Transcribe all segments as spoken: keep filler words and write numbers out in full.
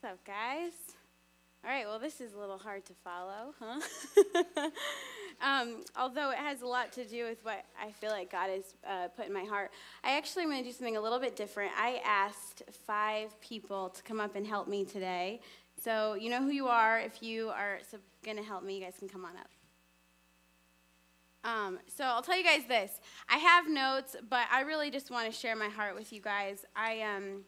up, guys? All right, well, this is a little hard to follow, huh? um, although it has a lot to do with what I feel like God has uh, put in my heart. I actually am going to do something a little bit different. I asked five people to come up and help me today. So you know who you are. If you are so going to help me, you guys can come on up. Um, so I'll tell you guys this. I have notes, but I really just want to share my heart with you guys. I um.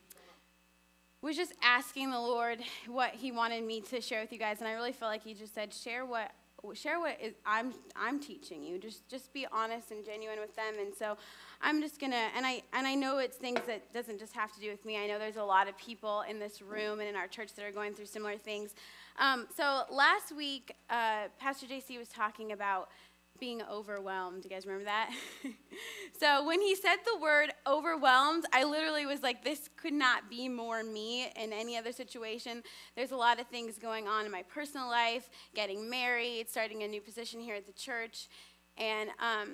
was just asking the Lord what he wanted me to share with you guys, and I really felt like he just said, share what share what is, I'm I'm teaching you. Just just be honest and genuine with them. And so I'm just gonna, and I and I know it's things that doesn't just have to do with me. I know there's a lot of people in this room and in our church that are going through similar things. Um, so last week, uh, Pastor J C was talking about being overwhelmed. Do you guys remember that? So when he said the word overwhelmed, I literally was like, this could not be more me in any other situation. There's a lot of things going on in my personal life, getting married, starting a new position here at the church. And um,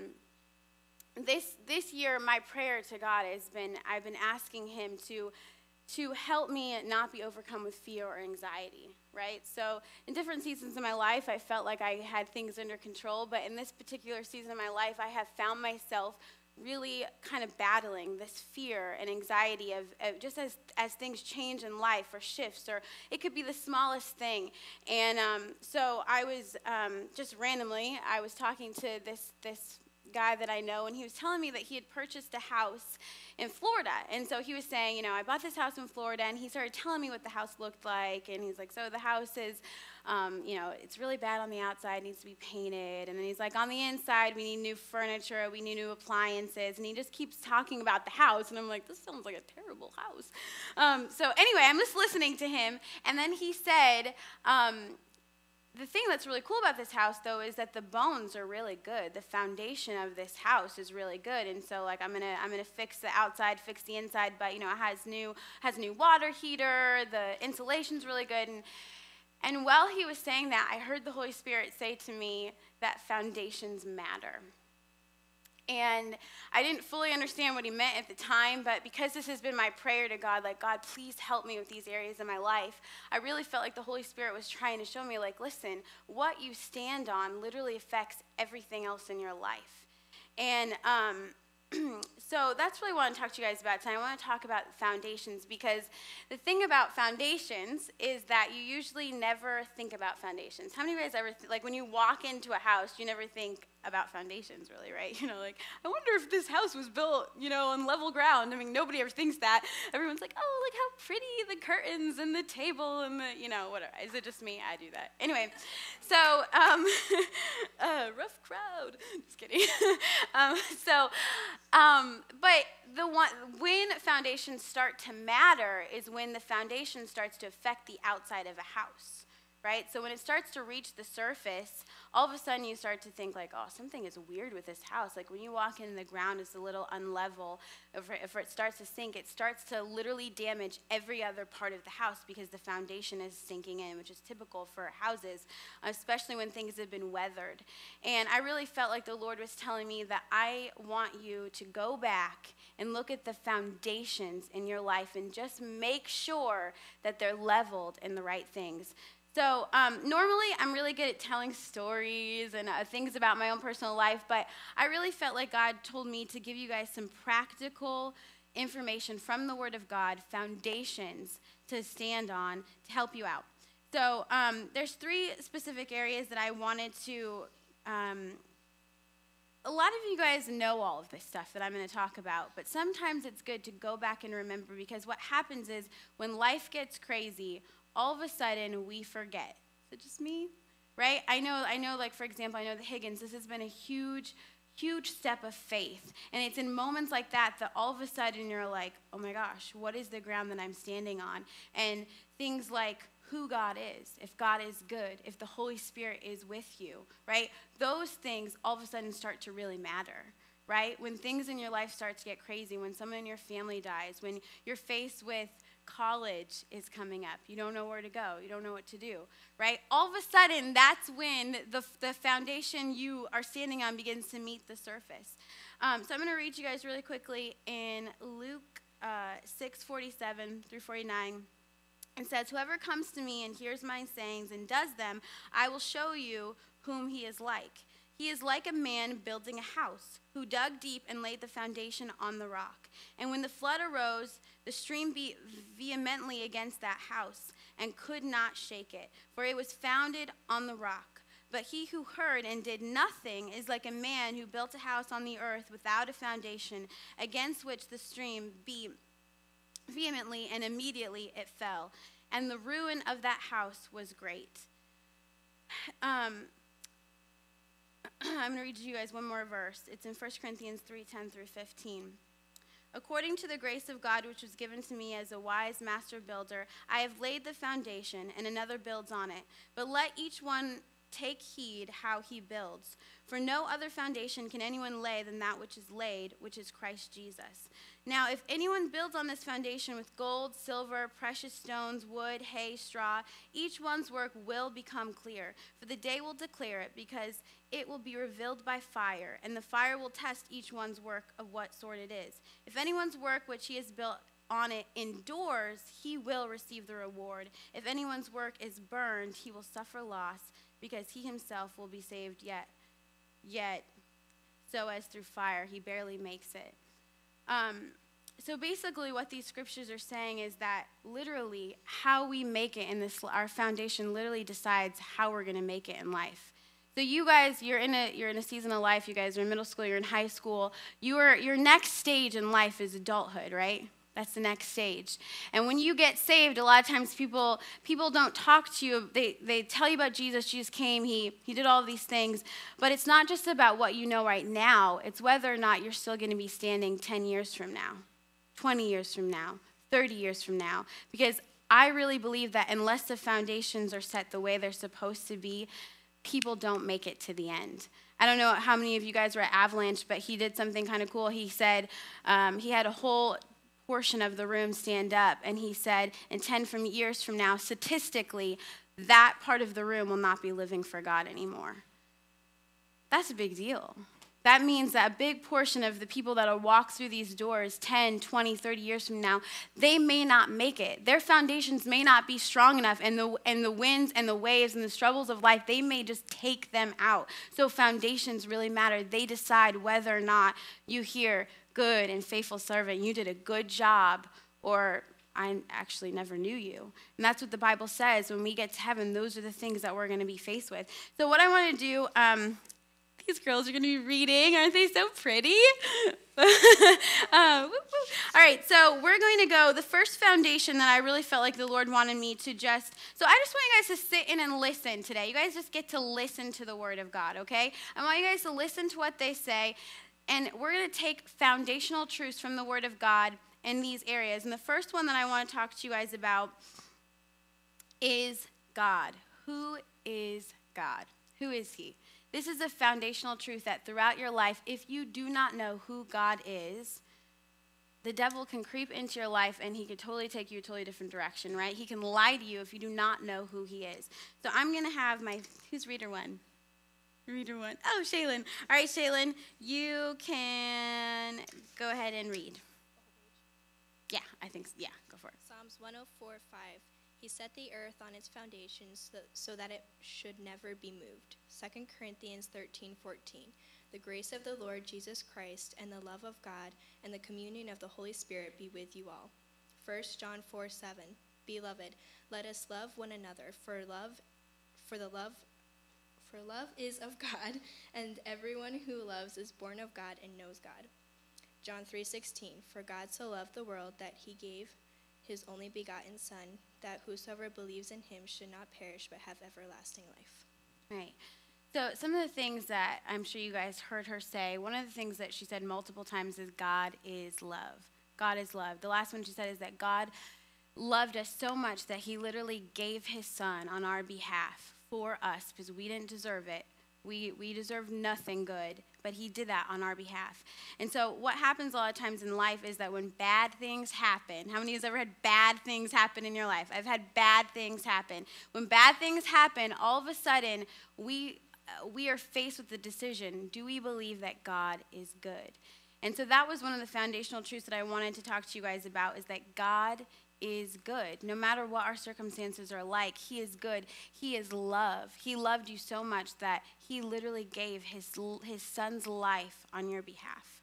this this year, my prayer to God has been, I've been asking him to to help me not be overcome with fear or anxiety, right? So in different seasons of my life, I felt like I had things under control, but in this particular season of my life, I have found myself really kind of battling this fear and anxiety of, of just as, as things change in life or shifts, or it could be the smallest thing. And um, so I was um, just randomly, I was talking to this this guy that I know, and he was telling me that he had purchased a house in Florida. And so he was saying, you know, I bought this house in Florida, and he started telling me what the house looked like. And he's like, so the house is, um, you know, it's really bad on the outside, needs to be painted. And then he's like, on the inside, we need new furniture, we need new appliances. And he just keeps talking about the house. And I'm like, this sounds like a terrible house. Um, so anyway, I'm just listening to him. And then he said, um, the thing that's really cool about this house, though, is that the bones are really good. The foundation of this house is really good, and so like I'm gonna I'm gonna fix the outside, fix the inside, but you know it has new has new water heater. The insulation's really good, and and while he was saying that, I heard the Holy Spirit say to me that foundations matter. And I didn't fully understand what he meant at the time, but because this has been my prayer to God, like, God, please help me with these areas of my life, I really felt like the Holy Spirit was trying to show me, like, listen, what you stand on literally affects everything else in your life. And um, so that's really what I want to talk to you guys about tonight. I want to talk about foundations, because the thing about foundations is that you usually never think about foundations. How many of you guys ever, th- like when you walk into a house, you never think about foundations really, right? You know, like, I wonder if this house was built, you know, on level ground. I mean, nobody ever thinks that. Everyone's like, oh, look how pretty the curtains and the table and the, you know, whatever. Is it just me? I do that. Anyway, so, um, uh, rough crowd. Just kidding. um, so, um, but the one, when foundations start to matter is when the foundation starts to affect the outside of a house. Right? So when it starts to reach the surface, all of a sudden you start to think like, oh, something is weird with this house. Like when you walk in, the ground is a little unlevel. If it, if it starts to sink, it starts to literally damage every other part of the house because the foundation is sinking in, which is typical for houses, especially when things have been weathered. And I really felt like the Lord was telling me that I want you to go back and look at the foundations in your life and just make sure that they're leveled in the right things. So um, normally I'm really good at telling stories and uh, things about my own personal life, but I really felt like God told me to give you guys some practical information from the Word of God, foundations to stand on to help you out. So um, there's three specific areas that I wanted to, um, a lot of you guys know all of this stuff that I'm going to talk about, but sometimes it's good to go back and remember, because what happens is when life gets crazy, all of a sudden we forget. Is it just me? Right? I know, I know, like, for example, I know the Higgins, this has been a huge, huge step of faith. And it's in moments like that that all of a sudden you're like, oh my gosh, what is the ground that I'm standing on? And things like who God is, if God is good, if the Holy Spirit is with you, right? Those things all of a sudden start to really matter. Right? When things in your life start to get crazy, when someone in your family dies, when you're faced with college is coming up, you don't know where to go, you don't know what to do, right? All of a sudden, that's when the, the foundation you are standing on begins to meet the surface. Um, so I'm going to read you guys really quickly in Luke uh, six forty-seven through forty-nine. and says, "Whoever comes to me and hears my sayings and does them, I will show you whom he is like. He is like a man building a house, who dug deep and laid the foundation on the rock. And when the flood arose, the stream beat vehemently against that house and could not shake it, for it was founded on the rock. But he who heard and did nothing is like a man who built a house on the earth without a foundation, against which the stream beat vehemently, and immediately it fell. And the ruin of that house was great." Um, I'm going to read to you guys one more verse. It's in First Corinthians three ten through fifteen. "According to the grace of God which was given to me as a wise master builder, I have laid the foundation, and another builds on it. But let each one take heed how he builds. For no other foundation can anyone lay than that which is laid, which is Christ Jesus. Now, if anyone builds on this foundation with gold, silver, precious stones, wood, hay, straw, each one's work will become clear, for the day will declare it, because it will be revealed by fire, and the fire will test each one's work of what sort it is. If anyone's work which he has built on it endures, he will receive the reward. If anyone's work is burned, he will suffer loss, because he himself will be saved, yet, yet, so as through fire he barely makes it." Um, so basically what these scriptures are saying is that literally how we make it in this, our foundation literally decides how we're going to make it in life. So you guys, you're in a you're in a season of life. You guys are in middle school. You're in high school. You are, your next stage in life is adulthood, right? That's the next stage. And when you get saved, a lot of times people people don't talk to you. They they tell you about Jesus. Jesus came. He he did all of these things. But it's not just about what you know right now. It's whether or not you're still going to be standing ten years from now, twenty years from now, thirty years from now. Because I really believe that unless the foundations are set the way they're supposed to be, people don't make it to the end. I don't know how many of you guys were at Avalanche, but he did something kind of cool. He said um, he had a whole portion of the room stand up, and he said, in ten from years from now, statistically, that part of the room will not be living for God anymore. That's a big deal. That means that a big portion of the people that will walk through these doors ten, twenty, thirty years from now, they may not make it. Their foundations may not be strong enough, and the, and the winds and the waves and the struggles of life, they may just take them out. So foundations really matter. They decide whether or not you hear, "Good and faithful servant, you did a good job," or "I actually never knew you." And that's what the Bible says. When we get to heaven, those are the things that we're going to be faced with. So what I want to do, um, these girls are going to be reading. Aren't they so pretty? uh, whoop, whoop. All right, so we're going to go, the first foundation that I really felt like the Lord wanted me to just, so I just want you guys to sit in and listen today. You guys just get to listen to the Word of God, okay? I want you guys to listen to what they say. And we're going to take foundational truths from the Word of God in these areas. And the first one that I want to talk to you guys about is God. Who is God? Who is He? This is a foundational truth that throughout your life, if you do not know who God is, the devil can creep into your life and he can totally take you a totally different direction, right? He can lie to you if you do not know who He is. So I'm going to have my, who's reader one? Reader one. Oh, Shaylin. All right, Shaylin, you can go ahead and read. Yeah, I think so. Yeah, go for it. Psalms one oh four, five. He set the earth on its foundations so, so that it should never be moved. Second Corinthians thirteen, fourteen. The grace of the Lord Jesus Christ and the love of God and the communion of the Holy Spirit be with you all. First John four, seven. Beloved, let us love one another, for love, for the love For love is of God, and everyone who loves is born of God and knows God. John three sixteen, for God so loved the world that he gave his only begotten Son, that whosoever believes in him should not perish but have everlasting life. Right. So some of the things that I'm sure you guys heard her say, one of the things that she said multiple times is God is love. God is love. The last one she said is that God loved us so much that he literally gave his Son on our behalf for us because we didn't deserve it. We we deserve nothing good, but he did that on our behalf. And so what happens a lot of times in life is that when bad things happen, how many of you have ever had bad things happen in your life? I've had bad things happen. When bad things happen, all of a sudden, we uh, we are faced with the decision, do we believe that God is good? And so that was one of the foundational truths that I wanted to talk to you guys about, is that God is good. No matter what our circumstances are like, he is good. He is love. He loved you so much that he literally gave his, his son's life on your behalf.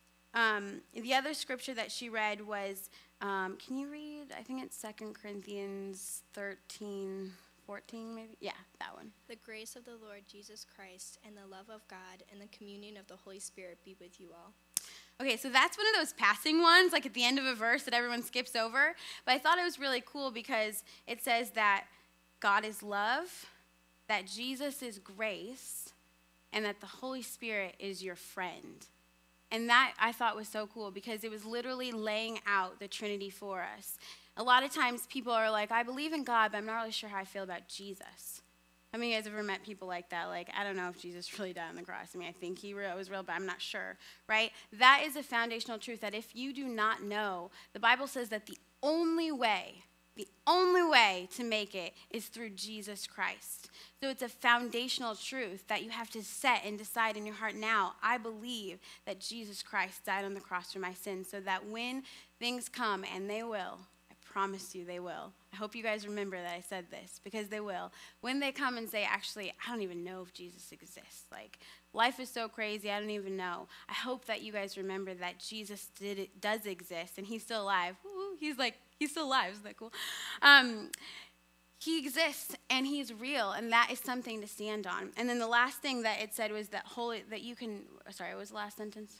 Um, the other scripture that she read was, um, can you read? I think it's Second Corinthians thirteen, fourteen maybe? Yeah, that one. The grace of the Lord Jesus Christ and the love of God and the communion of the Holy Spirit be with you all. Okay, so that's one of those passing ones, like at the end of a verse that everyone skips over. But I thought it was really cool because it says that God is love, that Jesus is grace, and that the Holy Spirit is your friend. And that I thought was so cool because it was literally laying out the Trinity for us. A lot of times people are like, I believe in God, but I'm not really sure how I feel about Jesus. How many of you guys ever met people like that? Like, I don't know if Jesus really died on the cross. I mean, I think he was real, but I'm not sure, right? That is a foundational truth that if you do not know, the Bible says that the only way, the only way to make it is through Jesus Christ. So it's a foundational truth that you have to set and decide in your heart now, I believe that Jesus Christ died on the cross for my sins so that when things come, and they will, promise you they will. I hope you guys remember that I said this because they will. When they come and say, actually, I don't even know if Jesus exists. Like, life is so crazy, I don't even know. I hope that you guys remember that Jesus did does exist and he's still alive. Woo, he's like, he's still alive. Isn't that cool? Um, he exists and he's real, and that is something to stand on. And then the last thing that it said was that holy, that you can, sorry, what was the last sentence?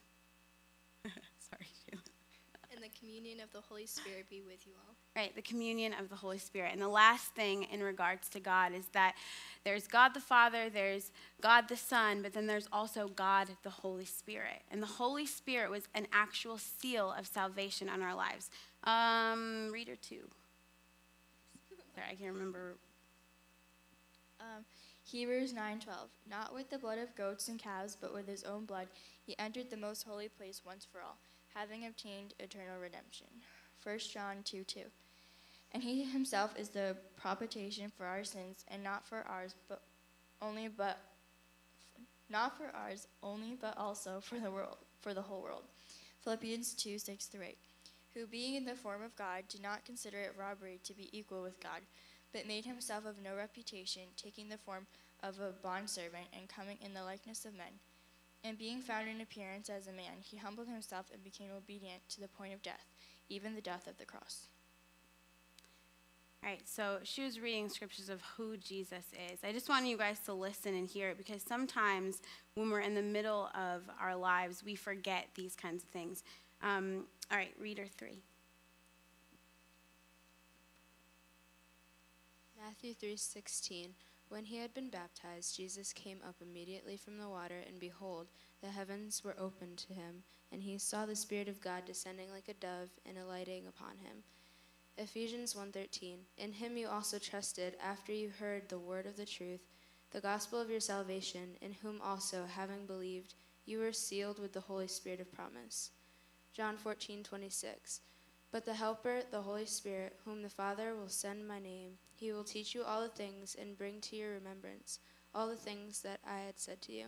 Sorry, Shayla. And the communion of the Holy Spirit be with you all. Right, the communion of the Holy Spirit. And the last thing in regards to God is that there's God the Father, there's God the Son, but then there's also God the Holy Spirit. And the Holy Spirit was an actual seal of salvation on our lives. Um, reader two. Sorry, I can't remember. Um, Hebrews nine twelve. Not with the blood of goats and calves, but with his own blood, he entered the most holy place once for all, having obtained eternal redemption. First John two two. And he himself is the propitiation for our sins, and not for ours, but only but not for ours only, but also for the world, for the whole world. Philippians two six through eight. Who being in the form of God did not consider it robbery to be equal with God, but made himself of no reputation, taking the form of a bondservant and coming in the likeness of men. And being found in appearance as a man, he humbled himself and became obedient to the point of death, even the death of the cross. All right, so she was reading scriptures of who Jesus is. I just want you guys to listen and hear it because sometimes when we're in the middle of our lives, we forget these kinds of things. Um, all right, reader three. Matthew three sixteen. When he had been baptized, Jesus came up immediately from the water, and behold, the heavens were opened to him, and he saw the Spirit of God descending like a dove and alighting upon him. Ephesians one thirteen. In him you also trusted, after you heard the word of the truth, the gospel of your salvation, in whom also, having believed, you were sealed with the Holy Spirit of promise. John fourteen twenty-six. But the Helper, the Holy Spirit, whom the Father will send in my name, he will teach you all the things and bring to your remembrance all the things that I had said to you.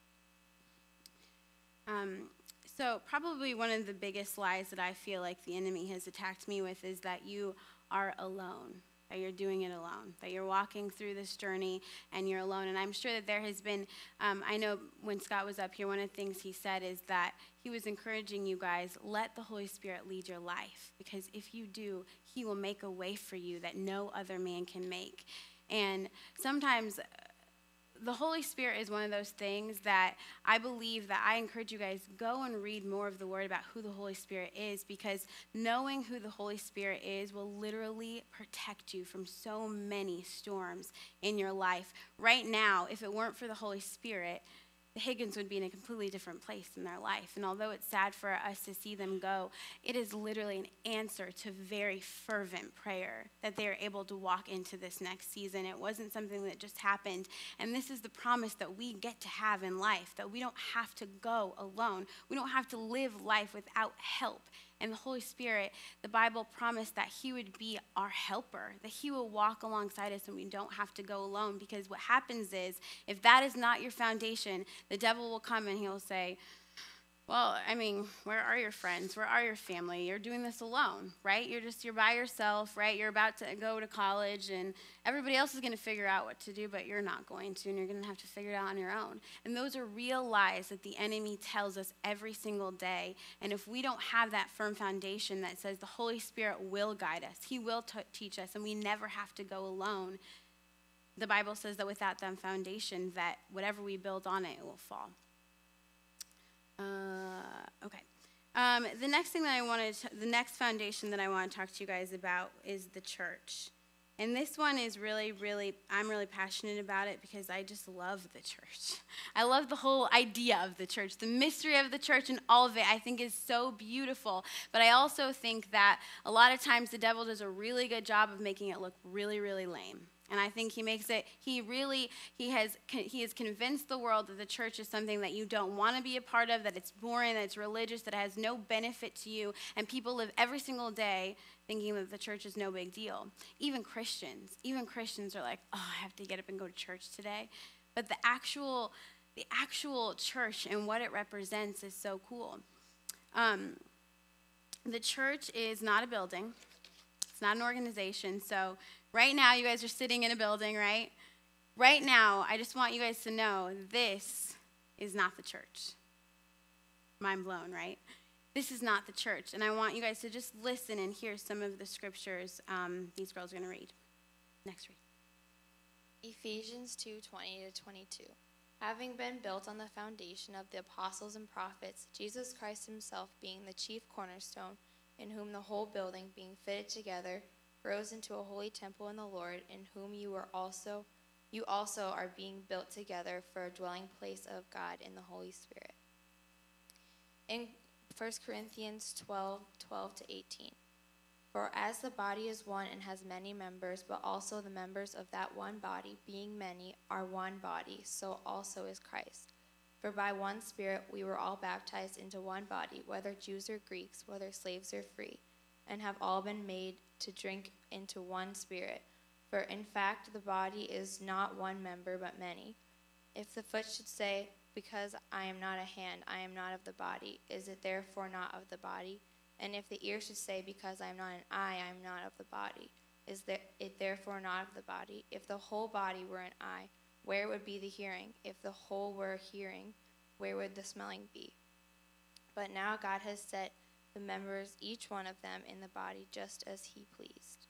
Um, so probably one of the biggest lies that I feel like the enemy has attacked me with is that you are alone, that you're doing it alone, that you're walking through this journey and you're alone. And I'm sure that there has been, um, I know when Scott was up here, one of the things he said is that he was encouraging you guys, let the Holy Spirit lead your life, because if you do, he will make a way for you that no other man can make. And sometimes the Holy Spirit is one of those things that I believe that I encourage you guys, go and read more of the Word about who the Holy Spirit is, because knowing who the Holy Spirit is will literally protect you from so many storms in your life. Right now, if it weren't for the Holy Spirit, the Higgins would be in a completely different place in their life. And although it's sad for us to see them go, it is literally an answer to very fervent prayer that they are able to walk into this next season. It wasn't something that just happened. And this is the promise that we get to have in life, that we don't have to go alone. We don't have to live life without help. And the Holy Spirit, the Bible promised that he would be our helper, that he will walk alongside us and we don't have to go alone. Because what happens is, if that is not your foundation, the devil will come and he'll say, Well, I mean, where are your friends? Where are your family? You're doing this alone, right? You're just, you're by yourself, right? You're about to go to college, and everybody else is going to figure out what to do, but you're not going to, and you're going to have to figure it out on your own. And those are real lies that the enemy tells us every single day. And if we don't have that firm foundation that says the Holy Spirit will guide us, he will t- teach us, and we never have to go alone, the Bible says that without that foundation, that whatever we build on it, it will fall. Uh, okay. Um, the next thing that I wanted, to, the next foundation that I want to talk to you guys about is the church. And this one is really, really, I'm really passionate about it because I just love the church. I love the whole idea of the church, the mystery of the church, and all of it I think is so beautiful. But I also think that a lot of times the devil does a really good job of making it look really, really lame. And I think he makes it, he really, he has he has convinced the world that the church is something that you don't want to be a part of, that it's boring, that it's religious, that it has no benefit to you. And people live every single day thinking that the church is no big deal. Even Christians, even Christians are like, oh, I have to get up and go to church today. But the actual, the actual church and what it represents is so cool. Um, the church is not a building. It's not an organization. So right now, you guys are sitting in a building, right? Right now, I just want you guys to know this is not the church. Mind blown, right? This is not the church. And I want you guys to just listen and hear some of the scriptures um, these girls are going to read. Next read. Ephesians two twenty to twenty-two. Having been built on the foundation of the apostles and prophets, Jesus Christ himself being the chief cornerstone, in whom the whole building, being fitted together, grows into a holy temple in the Lord, in whom you are also you also are being built together for a dwelling place of God in the Holy Spirit. In First Corinthians twelve, twelve to eighteen. For as the body is one and has many members, but also the members of that one body, being many, are one body, so also is Christ. For by one Spirit we were all baptized into one body, whether Jews or Greeks, whether slaves or free, and have all been made to drink into one Spirit. For in fact the body is not one member, but many. If the foot should say, because I am not a hand, I am not of the body, is it therefore not of the body? And if the ear should say, because I am not an eye, I am not of the body, is it therefore not of the body? If the whole body were an eye, where would be the hearing? If the whole were hearing, where would the smelling be? But now God has set the members, each one of them, in the body, just as he pleased.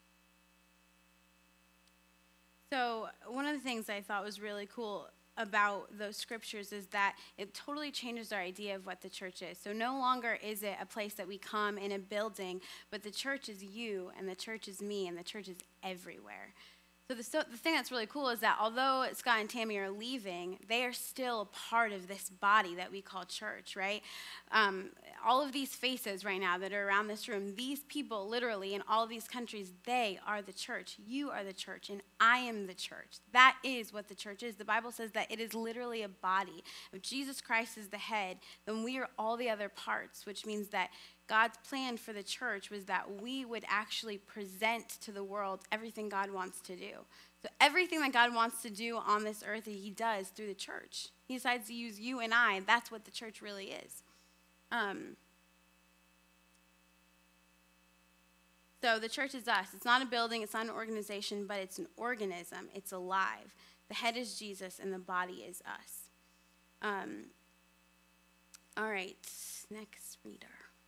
So one of the things I thought was really cool about those scriptures is that it totally changes our idea of what the church is. So no longer is it a place that we come in a building, but the church is you, and the church is me, and the church is everywhere. So the, so the thing that's really cool is that although Scott and Tammy are leaving, they are still a part of this body that we call church, right? Um, all of these faces right now that are around this room, these people literally in all of these countries, they are the church. You are the church, and I am the church. That is what the church is. The Bible says that it is literally a body. If Jesus Christ is the head, then we are all the other parts, which means that God's plan for the church was that we would actually present to the world everything God wants to do. So everything that God wants to do on this earth, he does through the church. He decides to use you and I. That's what the church really is. Um, so the church is us. It's not a building. It's not an organization, but it's an organism. It's alive. The head is Jesus, and the body is us. Um, all right, next reader.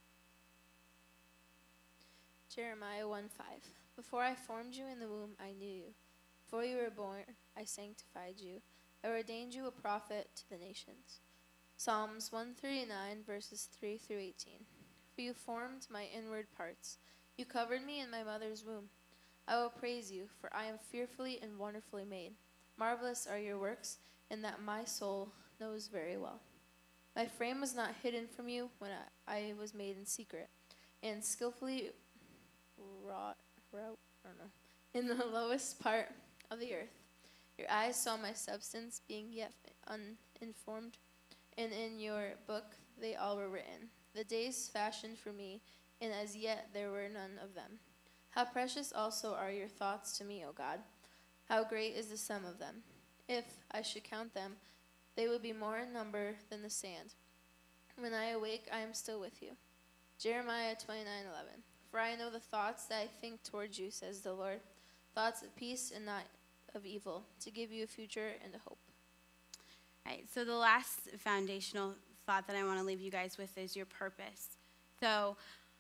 Jeremiah one five. Before I formed you in the womb, I knew you. Before you were born, I sanctified you. I ordained you a prophet to the nations. Psalms one thirty-nine, verses three through eighteen. For you formed my inward parts. You covered me in my mother's womb. I will praise you, for I am fearfully and wonderfully made. Marvelous are your works, and that my soul knows very well. My frame was not hidden from you when I, I was made in secret, and skillfully wrought, wrought, I don't know, in the lowest part of the earth. Your eyes saw my substance, being yet uninformed, and in your book they all were written, the days fashioned for me, and as yet there were none of them. How precious also are your thoughts to me, O God! How great is the sum of them! If I should count them, they would be more in number than the sand. When I awake, I am still with you. Jeremiah twenty-nine eleven. For I know the thoughts that I think towards you, says the Lord, thoughts of peace and not of evil, to give you a future and a hope. All right, so the last foundational thought that I want to leave you guys with is your purpose. So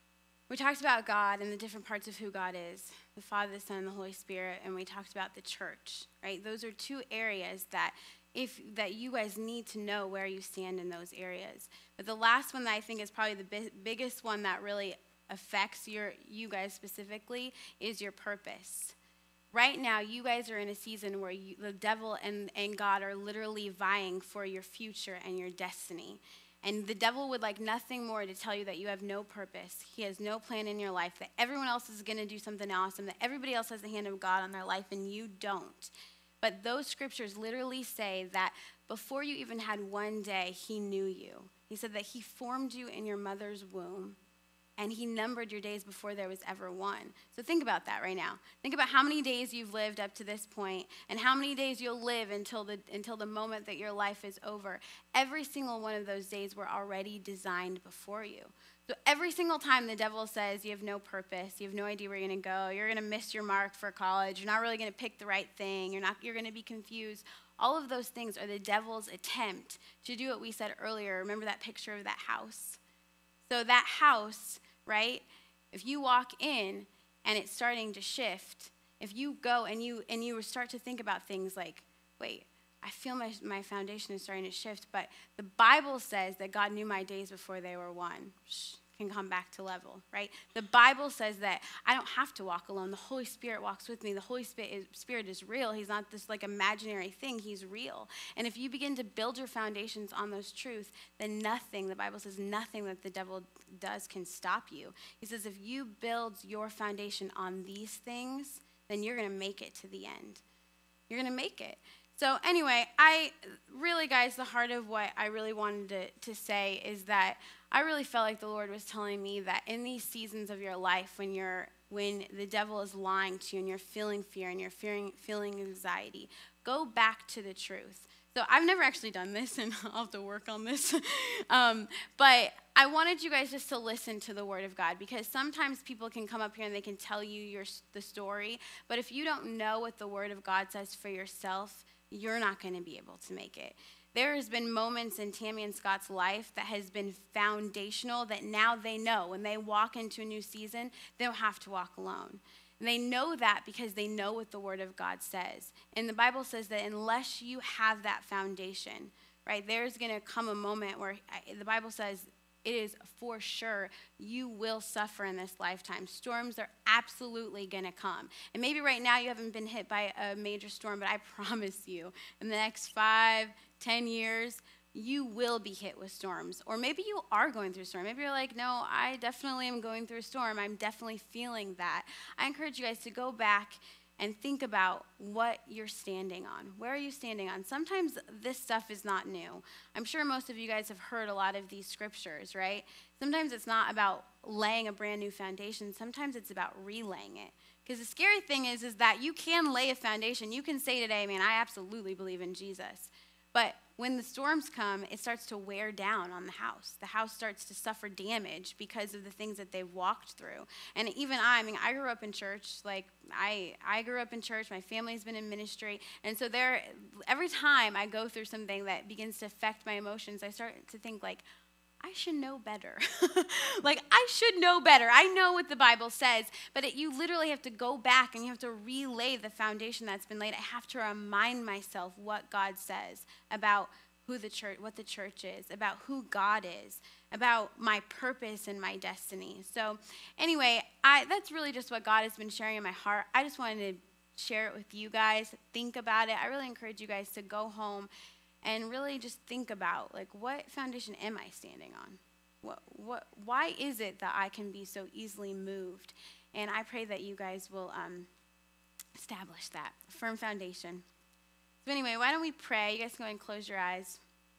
we talked about God and the different parts of who God is, the Father, the Son, and the Holy Spirit, and we talked about the church, right? Those are two areas that if that you guys need to know where you stand in those areas. But the last one that I think is probably the bi- biggest one that really affects your you guys specifically is your purpose. Right now, you guys are in a season where you, the devil and, and God are literally vying for your future and your destiny. And the devil would like nothing more to tell you that you have no purpose. He has no plan in your life, that everyone else is going to do something awesome, that everybody else has the hand of God on their life and you don't. But those scriptures literally say that before you even had one day, he knew you. He said that he formed you in your mother's womb, and he numbered your days before there was ever one. So think about that right now. Think about how many days you've lived up to this point, and how many days you'll live until the until the moment that your life is over. Every single one of those days were already designed before you. So every single time the devil says you have no purpose, you have no idea where you're going to go, you're going to miss your mark for college, you're not really going to pick the right thing, you're not you're going to be confused. All of those things are the devil's attempt to do what we said earlier. Remember that picture of that house? So that house, right? If you walk in and it's starting to shift, if you go and you and you start to think about things like, wait, I feel my, my foundation is starting to shift, but the Bible says that God knew my days before they were one. Shh, can come back to level, right? The Bible says that I don't have to walk alone. The Holy Spirit walks with me. The Holy Spirit is, Spirit is real. He's not this like imaginary thing. He's real. And if you begin to build your foundations on those truths, then nothing, the Bible says nothing that the devil does can stop you. He says if you build your foundation on these things, then you're going to make it to the end. You're going to make it. So anyway, I really, guys, the heart of what I really wanted to, to say is that I really felt like the Lord was telling me that in these seasons of your life when you're when the devil is lying to you and you're feeling fear and you're fearing, feeling anxiety, go back to the truth. So I've never actually done this, and I'll have to work on this. um, but I wanted you guys just to listen to the Word of God, because sometimes people can come up here and they can tell you your, the story, but if you don't know what the Word of God says for yourself, you're not going to be able to make it. There has been moments in Tammy and Scott's life that has been foundational that now they know when they walk into a new season, they don't have to walk alone. And they know that because they know what the Word of God says. And the Bible says that unless you have that foundation, right, there's going to come a moment where the Bible says it is for sure you will suffer in this lifetime. Storms are absolutely going to come. And maybe right now you haven't been hit by a major storm, but I promise you in the next five, ten years, you will be hit with storms. Or maybe you are going through a storm. Maybe you're like, no, I definitely am going through a storm. I'm definitely feeling that. I encourage you guys to go back and think about what you're standing on. Where are you standing on? Sometimes this stuff is not new. I'm sure most of you guys have heard a lot of these scriptures, right? Sometimes it's not about laying a brand new foundation. Sometimes it's about relaying it. Because the scary thing is, is that you can lay a foundation. You can say today, man, I absolutely believe in Jesus. But when the storms come, it starts to wear down on the house. The house starts to suffer damage because of the things that they've walked through. And even I, I mean, I grew up in church. Like, I, I grew up in church. My family's been in ministry. And so there, every time I go through something that begins to affect my emotions, I start to think, like, I should know better. Like, I should know better. I know what the Bible says, but it, you literally have to go back and you have to relay the foundation that's been laid. I have to remind myself what God says about who the church, what the church is, about who God is, about my purpose and my destiny. So anyway, I, that's really just what God has been sharing in my heart. I just wanted to share it with you guys. Think about it. I really encourage you guys to go home and really just think about, like, what foundation am I standing on? What, what, why is it that I can be so easily moved? And I pray that you guys will um, establish that firm foundation. So anyway, why don't we pray? You guys can go ahead and close your eyes.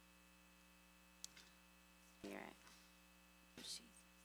Spirit. Jesus.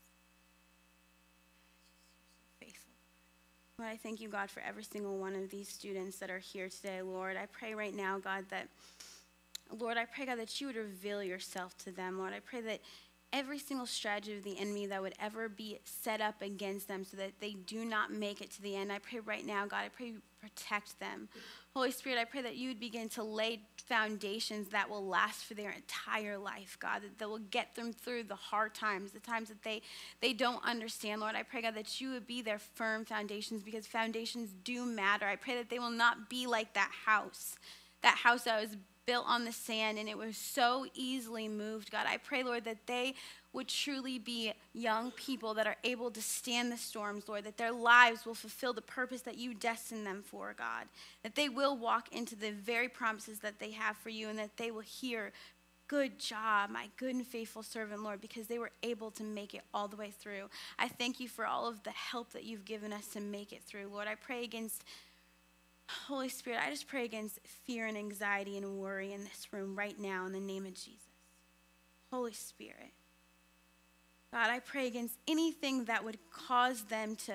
Faithful. Lord, I thank you, God, for every single one of these students that are here today, Lord. I pray right now, God, that Lord, I pray, God, that you would reveal yourself to them. Lord, I pray that every single strategy of the enemy that would ever be set up against them so that they do not make it to the end. I pray right now, God, I pray you protect them. Holy Spirit, I pray that you would begin to lay foundations that will last for their entire life, God, that, that will get them through the hard times, the times that they, they don't understand, Lord. I pray, God, that you would be their firm foundations, because foundations do matter. I pray that they will not be like that house, that house that was built on the sand and it was so easily moved, God. I pray, Lord, that they would truly be young people that are able to stand the storms, Lord, that their lives will fulfill the purpose that you destined them for, God, that they will walk into the very promises that they have for you, and that they will hear, good job, my good and faithful servant, Lord, because they were able to make it all the way through. I thank you for all of the help that you've given us to make it through, Lord. I pray against Holy Spirit, I just pray against fear and anxiety and worry in this room right now in the name of Jesus. Holy Spirit, God, I pray against anything that would cause them to,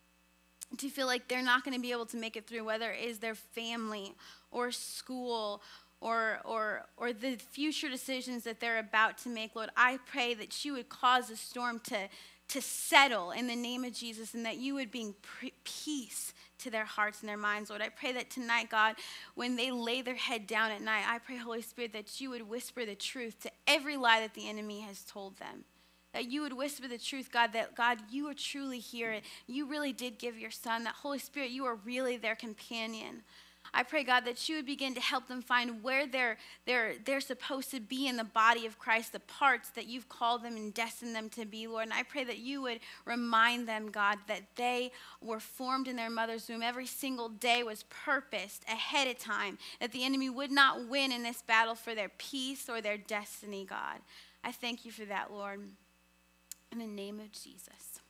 to feel like they're not going to be able to make it through, whether it is their family or school or, or, or the future decisions that they're about to make. Lord, I pray that you would cause the storm to, to settle in the name of Jesus, and that you would bring peace to their hearts and their minds, Lord. I pray that tonight, God, when they lay their head down at night, I pray, Holy Spirit, that you would whisper the truth to every lie that the enemy has told them. That you would whisper the truth, God, that, God, you are truly here. You really did give your son. That, Holy Spirit, you are really their companion. I pray, God, that you would begin to help them find where they're, they're, they're supposed to be in the body of Christ, the parts that you've called them and destined them to be, Lord. And I pray that you would remind them, God, that they were formed in their mother's womb. Every single day was purposed ahead of time, that the enemy would not win in this battle for their peace or their destiny, God. I thank you for that, Lord. In the name of Jesus.